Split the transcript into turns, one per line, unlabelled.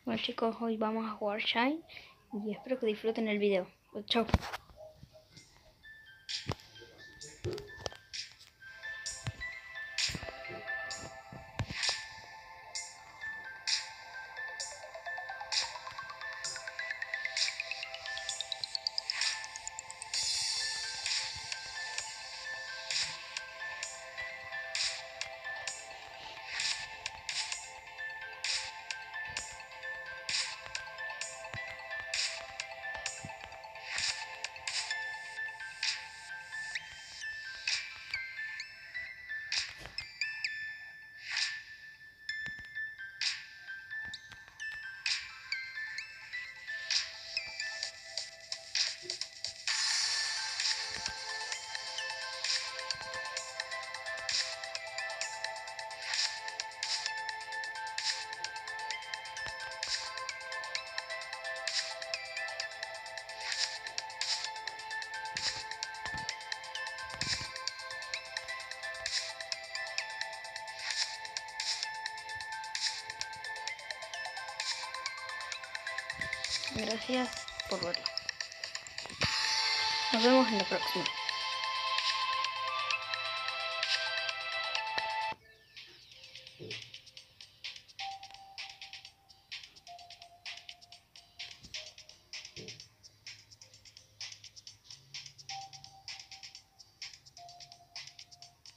Bueno chicos, hoy vamos a jugar Shine y espero que disfruten el video. Chao. Gracias por verlo. Nos vemos en la próxima.